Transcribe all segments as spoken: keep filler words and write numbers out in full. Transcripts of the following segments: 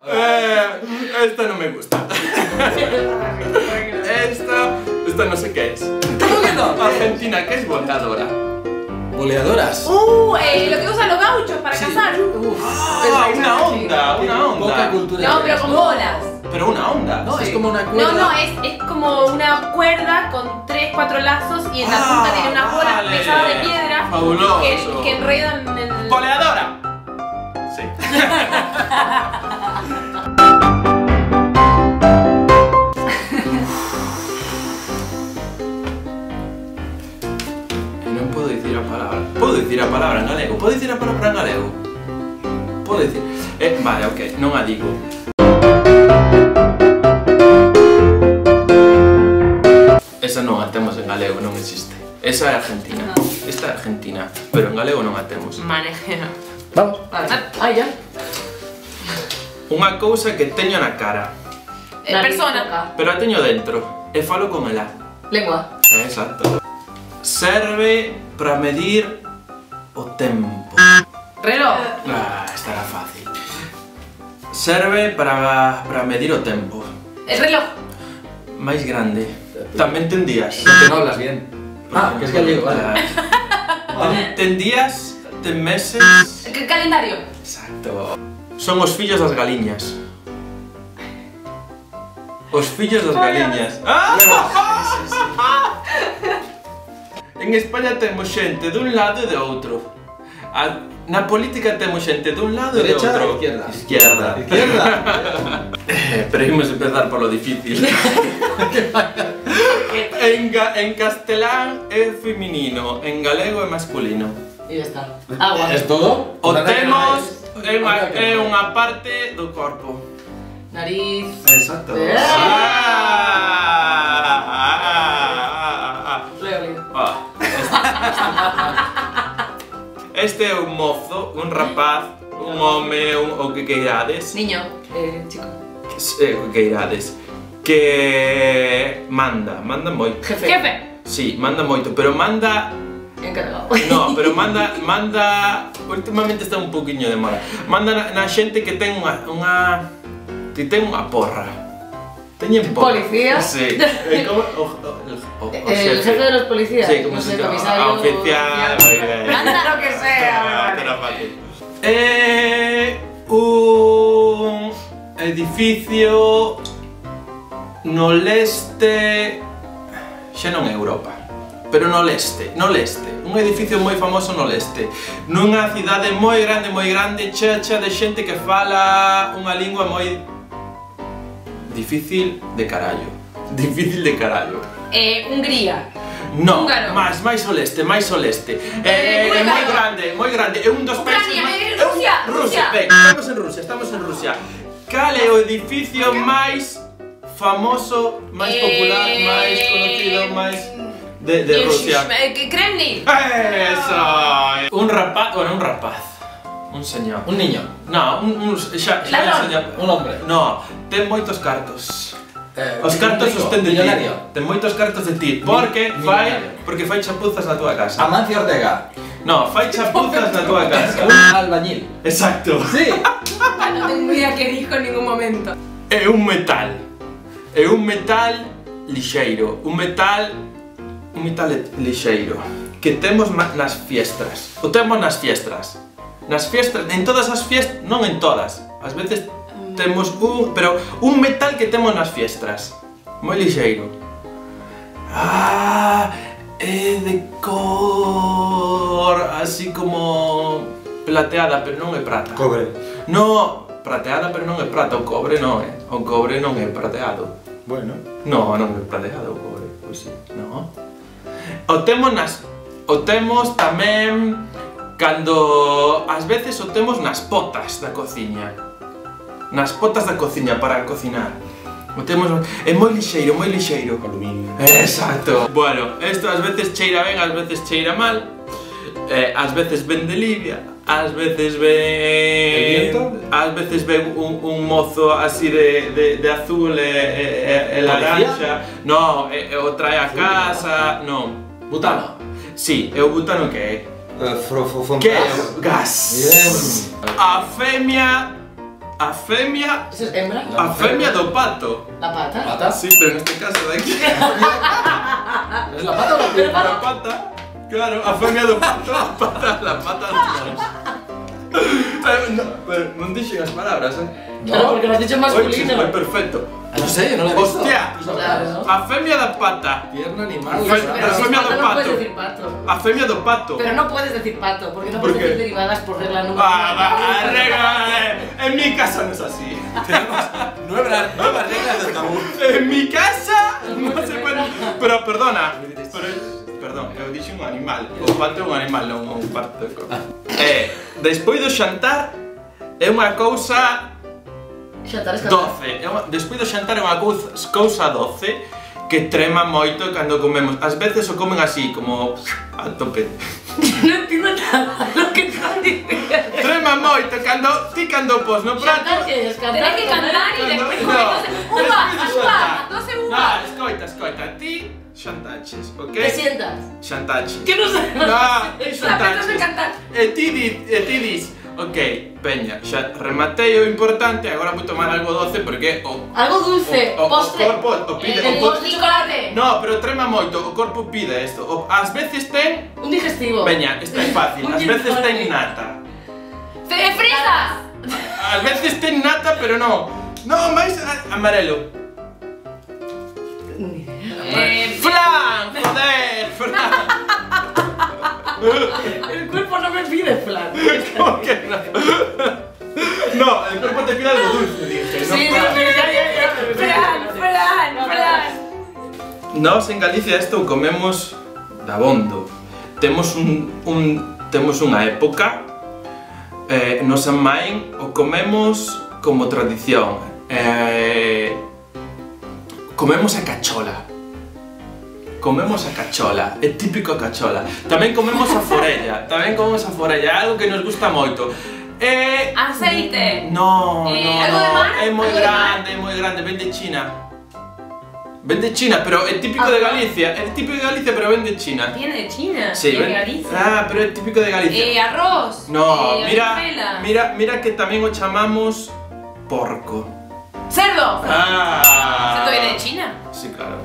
Eh, esta no me gusta. Esta, esta no sé qué es. ¿Cómo que no? Argentina, ¿qué es boleadora? ¿Boleadoras? Uh, eh, lo que usan los gauchos para Sí. cazar. Ah, una onda, una Poca onda. cultura. No, pero con bolas. Pero una onda. No, Sí. es como una cuerda. No, no, es, es como una cuerda con tres, cuatro lazos y en la Ah, punta tiene unas bolas vale. pesadas de piedra Fabuloso. que, que enredan en el... ¡Boleadora! Sí. Non podo dicir a palabra. Podo dicir a palabra en galego. Podo dicir a palabra en galego. Podo dicir. Eh, vale, ok, non a digo. Esa non a temos en galego, non existe. Esa é argentina. No. Esta é argentina, pero en galego non a temos. Manejera. Vamos. Vale. Ah, ya. Unha cousa que teño na cara, Eh, persona. pero a teño dentro e falo con ela. Lengua. Eh, Exacto. Serve para medir o tempo. Reloj. Ah, esta era fácil. Serve para, para medir o tempo. El reloj. Máis grande. Tamén ten días. Que no hablas bien. Ah, que es gallego, vale. Ten, ten días, ten meses. ¿Qué calendario? Exacto. Son os fillos das galiñas. Os fillos das galiñas. ¡Ah! En España temos xente dun lado e de outro. A, na política temos xente dun lado e de Derecha outro. e izquierda. Izquierda. Izquierda. Eh, pero imos empezar por lo difícil. en, ga, en castelán é feminino, en galego é masculino. Y ya está. Agua. ¿Es todo? O Nada que temos no é unha, Nada que é no unha parte do corpo. Nariz. Exacto. Eh. Ah, ah, ah, ah, Leo, leo. ah. Este é un mozo, un rapaz, un home, un, o que queirades. Niño. Eh, chico. Eh, o que queirades. Que manda, manda moito. Jefe. Jefe. Sí, manda moito, pero manda. Encargado. No, pero manda, manda. Últimamente está un poquinho de moda. Manda na, na xente que ten unha, unha que ten unha porra. Teñen porra. ¿Policía? Sí. Eh, como, o, o, o, o El jefe de los policías. Sí, como no sé, se llama. comisario. Ah, oficial. Muy bien. Anda lo que sea. Ah, era fácil. Eh, un edificio no leste, xa non é Europa, pero no leste, no leste, un edificio moi famoso no leste, nunha cidade moi grande, moi grande, checha de xente que fala unha lingua moi difícil de carallo, difícil de carallo. Eh, Hungría. No, Húngaro. máis, máis ao leste, máis ao leste. Eh, é Eh, moi búlgaro. grande, moi grande, é un dos países Ucrania, máis... eh, é un- Rusia, Rusia, Rusia. ben, estamos en Rusia, estamos en Rusia. Cal é o edificio máis famoso, máis Eh, popular, máis conocido, máis de, de Eh, Rusia? eh, Kremlin. Eso. Un rapaz, bueno, un rapaz. Un señor. Un niño. No, un, un xa, xa Ladrón. enseña. Un hombre. No, ten moitos cartos. Eh, Os cartos rico, os ten de ti. millonario. Ten moitos cartos de ti. Porque Mi- fai, millonario. porque fai chapuzas na túa casa. Amancio Ortega. No, fai chapuzas na túa casa. Un albañil. Exacto. Sí. No tengo idea qué dijo en ningún momento. É un metal. É un metal lixeiro. Un metal... Un metal lixeiro. Que temos ma- nas fiestras. O temos nas fiestras. Nas fiestras, en todas as fiestas, non en todas. Ás veces temos un... Pero un metal que temos nas fiestras. Moi lixeiro. Ah... É de cor... Así como... Plateada, pero non é prata. Cobre. No, prateada pero non é prata, o cobre non é. O cobre non é prateado. Bueno. No, non é prateado o cobre, pois sí, no. O temos nas... O temos tamén cando ás veces o temos nas potas da cociña. Nas potas da cociña para cocinar. O temos... É moi lixeiro, moi lixeiro. Aluminio. Exacto. Bueno, isto ás veces cheira ben, ás veces cheira mal. Eh, ás veces ven de Libia, ás veces ven... ¿El viento? Ás veces ven un, un mozo así de, de, de azul e, e, e laranja. No, e, e o trae a casa, non. Butano. Sí, e o butano que é? Uh, fro, fro, fro, Que é? Gas. Bien. A femia a femia, ¿Eso es hembra? a femia do pato. ¿La pata? ¿Pata? Sí, pero en este caso de aquí. ¿Es la pata o la Pero pierna? La pata, claro, a femia do pato, a pata, la pata dos. Eh, no, pero non dixen as palabras, eh? Claro, porque lo has dicho en Oye, masculino. foi perfecto. Ah, no sé, yo no la he visto. Hostia. Tú sabes. Claro. A femia da pata, Pierna animal. Fe- Pero Pero si femia es do pato no pato. puedes decir pato. a femia do pato. Pero no puedes decir pato, porque no ¿Por puedes qué? decir derivadas por regla número Ah, va, arregla, eh. En mi casa no es así. Tenemos nuevas, nuevas reglas del tabú. En mi casa no se puede. Pero perdona, pero, perdón, eu dixen un animal. O pato é un animal, non un parto de coca. Eh, despois do xantar é unha cousa Xantar es cantar. doce. É unha, despois do xantar é unha cousa, cousa doce que trema moito cando comemos. Ás veces o comen así, como a tope. No entiendo nada lo que estás diciendo. Trema moito cando ti cando pos no prato. Xantar que es cantar. Tenés que cantar y Cando- después no, comer. Uva, despois de uva, xantar. doce No, uvas. escoita, escoita, ti xantaches, ok? Te sientas. Xantaches. Que no sé. No, ti La pensas xantaches. en cantar. E ti di, e ti dis, ok, peña, xa rematei o importante, agora vou tomar algo doce porque o Algo dulce. O- o- o Postre. corpo o pide- Eh, o po- postre de chocolate. No, pero trema moito, o corpo pide isto. O, ás veces ten, Un digestivo. peña, isto é fácil, ás veces ten nata. Fe- Fresas. Ás veces ten nata, pero no. No, máis a- amarelo. Eh, Flan, joder, flan. El cuerpo no me pide flan. ¿Cómo que no? No, el cuerpo te pide algo dulce, dije. No, Sí, flan. pero ya, ya, ya. Fran, Fran, Fran. Nós en Galicia isto comemos dabondo. Temos un, un temos unha época eh, no San Maín o comemos como tradición. Eh, comemos a cachola. Comemos a cachola, é típico a cachola. Tamén comemos a forella, tamén comemos a forella, algo que nos gusta moito. Eh, Aceite. No, Eh, no, algo de no, mar, é moi algo de mar. grande, é moi grande, ven de China. Ven de China, pero é típico de Galicia, é típico de Galicia, pero ven de China. Viene de China. Sí, de ven. Galicia. Ah, pero é típico de Galicia. Eh, arroz. No, eh, mira, habichuela. mira, mira que tamén o chamamos porco. Cerdo. Ah. ¿Cerdo viene de China? Sí, claro.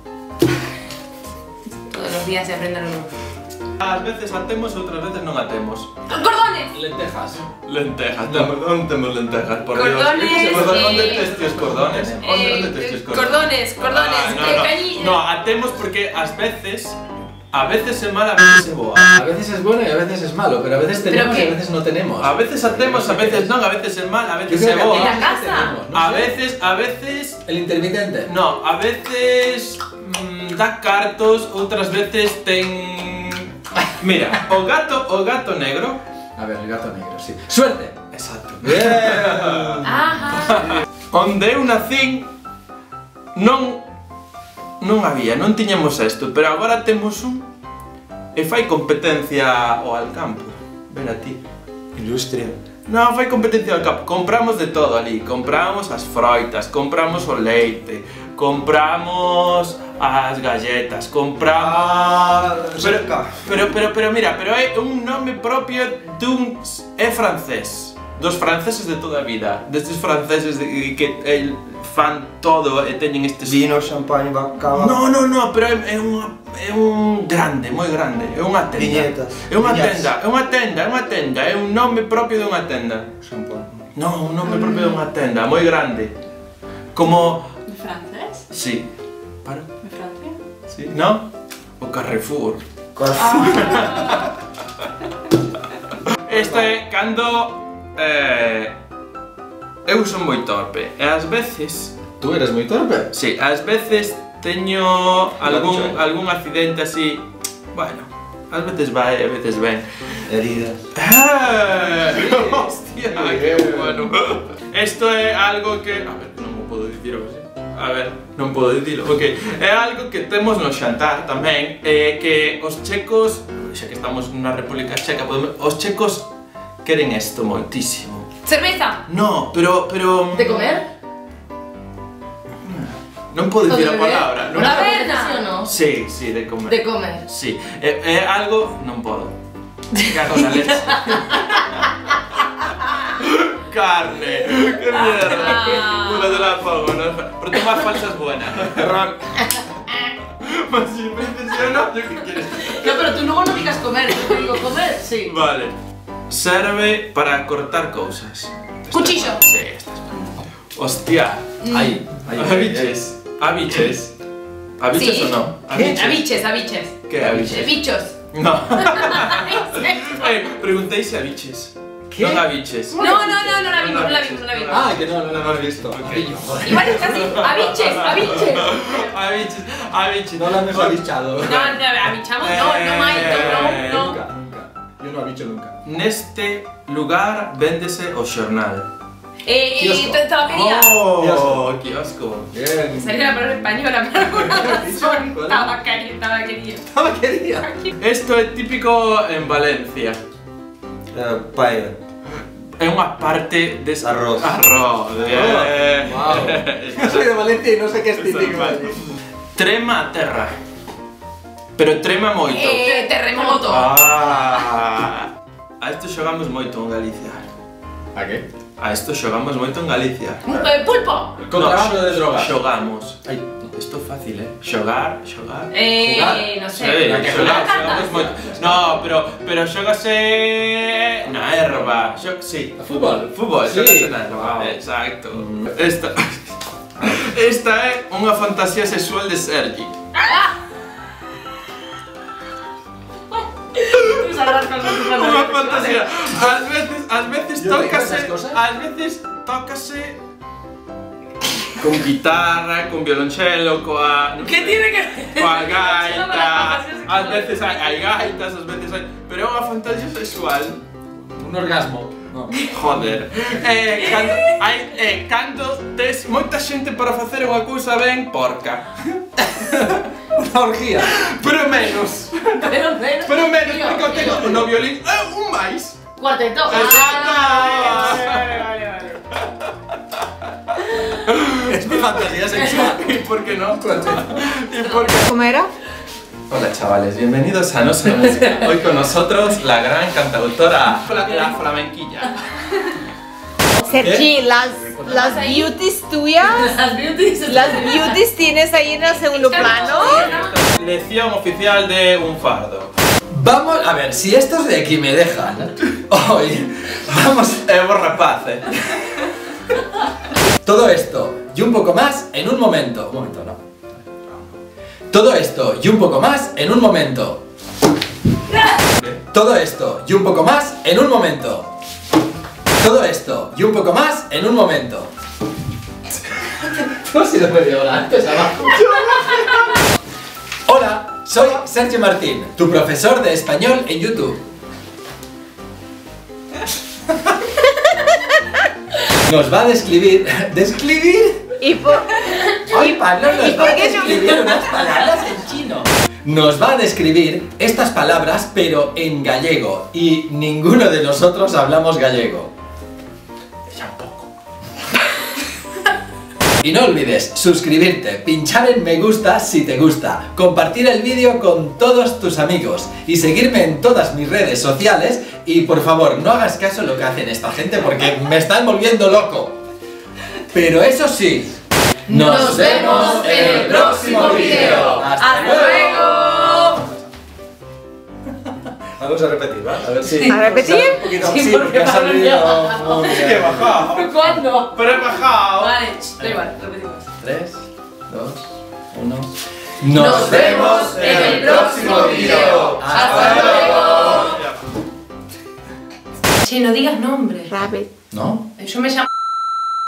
Todos los días se aprende algo nuevo. Ás veces atemos, outras veces non atemos. Cordones. Lentejas. Lentejas, temos, onde temos lentejas, por Dios. Cordones, Cordón, eh, onde tes tíos cordones? Onde, Eh, onde tes tíos cordones, cordones, Ah, no, eh, no. cañi- No, atemos porque ás veces, a veces é mal, a veces é boa. A veces es bueno y a veces es malo, pero a veces tenemos y qué? a veces no tenemos. A veces atemos, a veces non, a veces é mal, a Yo veces creo é que boa. ¿En la a casa? veces tenemos, no A sé. veces, a veces, El intermitente. no, a veces mm, dá cartos, outras veces ten... Mira, o gato, o gato negro. A ver, el gato negro, sí. ¡Suerte! Exacto. Bien. Ajá. Onde eu nacín non non había, non tiñamos isto, pero agora temos un e fai competencia ao Alcampo. Ven a ti. Industria. Non, fai competencia ao Alcampo. Compramos de todo ali, compramos as froitas, compramos o leite, compramos as galletas, compramos... Pero, pero, pero, pero mira, pero é un nome propio dun... é francés. Dos franceses de toda a vida, destes franceses de, que eh, fan todo e teñen estes... Vino, champagne, bacalao. No, no, no, pero é, é, unha, é un grande, moi grande, é unha tenda. Viñetas. É unha Viñas. tenda, é unha tenda, é unha tenda, é un nome propio de unha tenda. Champagne. No, un nome propio de unha tenda, moi grande. Como... ¿De francés? Sí. Para. ¿De Francia? Sí. No? O Carrefour. Isto é cando... Eh, eu son moi torpe e ás veces... ¿Tú eres muy torpe? Sí, ás veces teño algún, dicho, eh. algún accidente así... Bueno, ás veces vai e a veces ven. Heridas. ¡Ah! ¡Hostia! ¡Qué bien. bueno! Esto é algo que... A ver, non mo podo dicir así. A ver, non podo dicilo. Ok, é algo que temos no xantar tamén, é que os checos, xa que estamos nunha república checa, podemos, os checos queren isto moitísimo. Cerveza. No, pero, pero... ¿De comer? Non podo ¿O de dicir a beber? palabra. Non... ¿Una Taberna. taberna, sí o no? Sí, sí, de comer. De comer. Sí, é, é algo... non podo. Cago na leche. carne. ¡Qué mierda! Ah. Bueno, te la pongo, ¿no? Pero tú más falsa es buena. Error. Más si me impresiona, ¿yo qué quieres? No, pero tú luego no digas comer. Yo te digo comer, sí. Vale. Serve para cortar cosas. Cuchillo. Sí, esta es. Hostia. Ahí, ahí. Abiches. Abiches. ¿Abiches Sí. o no? Abiches, abiches. ¿Qué abiches? Bichos. No. Eh, preguntéis si abiches. ¿Qué? No abiches. No, no, no, no la vimos, no la vimos, no la vimos. Ah, que no, no lo hemos visto. Ok. Ay, joder. Igual es casi. Abiches, abiches. Abiches, abiches. No lo hemos abichado. No, no, abichamos, no, no, Mai, no, no, no. Nunca, nunca. Yo no abicho nunca. Neste lugar véndese o xornal. Eh, Kiosco. eh, tabaquería. Oh, kiosco. Bien. Sería la palabra española, pero por alguna razón. ¿Cuál? Tabaquería, tabaquería. Tabaquería. Esto es típico en Valencia. Eh, paella. É unha parte de Arroz. Arroz. Bien. Wow. Yo soy de Valencia y no sé qué es típico. Trema a terra. Pero trema moito. Eh, terremoto. Ah. A isto xogamos moito en Galicia. ¿A qué? A isto xogamos moito en Galicia. Eh, pulpo. Contrabando de drogas. Xogamos. Ay. Isto é fácil, eh? Xogar, xogar. Eh, Jugar. no Sí, sé. La que xogar, jugar. xogamos moito. No, pero, pero xógase na erva. Xo, sí. ¿A fútbol? Fútbol, Sí. xógase na erva. Wow. Exacto. Esta, esta é unha fantasía sexual de Sergi. Tú sabrás cosas que no Unha sabes. fantasía. Ás veces, ás veces Yo tengo tócase, esas cosas. ás veces tócase con guitarra, con violonchelo, coa... ¿Qué tiene que ver? Coa Eso no gaita, me la fantasía sexual. ás veces hai, hai gaitas, ás veces hai... Pero é unha fantasía sexual. Un orgasmo. No. Joder. Eh, cando, hai, eh, cando tes moita xente para facer unha cousa ben porca. Una orgía. Pero menos. Pero menos. Pero menos, Tío, porque eu tengo tío. no violín eh, un máis. Cuarteto. Exacto. Ah, vale, vale, vale, vale. Es mi fantasía sexual. ¿Y por qué no? ¿Y por qué? ¿Cómo era? Hola chavales, bienvenidos a No Sé Música. Hoy con nosotros la gran cantautora Fla- la flamenquilla. Sergi, las, las beauties tuyas, Las beauties. las beauties tienes ahí en el segundo plano. Lección oficial de un fardo. Vamos, a ver, si estos de aquí me dejan hoy, vamos, Eh, vos rapaz, eh. todo esto y un poco más en un momento. Un momento, no. Todo esto y un poco más en un momento. Todo esto y un poco más en un momento. Todo esto y un poco más en un momento. No ha sido media hora antes abajo. Hola, soy Sergio Martín, tu profesor de español en YouTube. Nos va a describir... ¿Describir? Y por... Ay, Pablo, ¿Y nos por va a qué no? describir unas palabras en chino. Nos va a describir estas palabras, pero en gallego. Y ninguno de nosotros hablamos gallego. Ella un poco. Y no olvides suscribirte, pinchar en me gusta si te gusta, compartir el vídeo con todos tus amigos y seguirme en todas mis redes sociales. Y por favor, no hagas caso a lo que hacen esta gente porque me están volviendo loco. Pero eso sí, Nos vemos en el próximo vídeo. ¡Hasta luego! Vamos a repetir, ¿vale? A ver si... ¿A repetir? Un poquito, Sí, sí, porque porque ha Pablo salido ya- muy ¡Qué bien. bajado! ¿Cuándo? ¡Pero he bajado! Vale, ch, da igual, repetimos. tres, dos, uno... Nos vemos en el próximo vídeo. Hasta luego. Che, no digas nombre. Rabbit. ¿No? Yo me llamo...